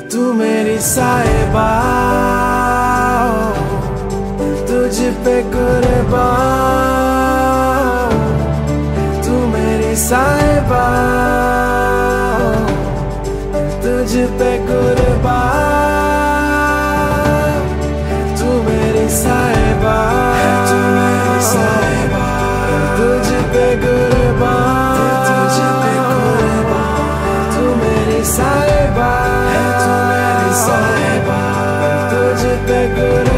तू मेरी साहिबा तुझ पे कुर्बान, तू मेरी साहिबा तुझ पे कुर्बान, तू मेरी साहिबा, तू मेरी साहिबा तुझ पे कुर्बान, तुझ पे कुर्बान, तू मेरी साहिबा, तू मेरी साहिबा तुझ पे कुर्बान।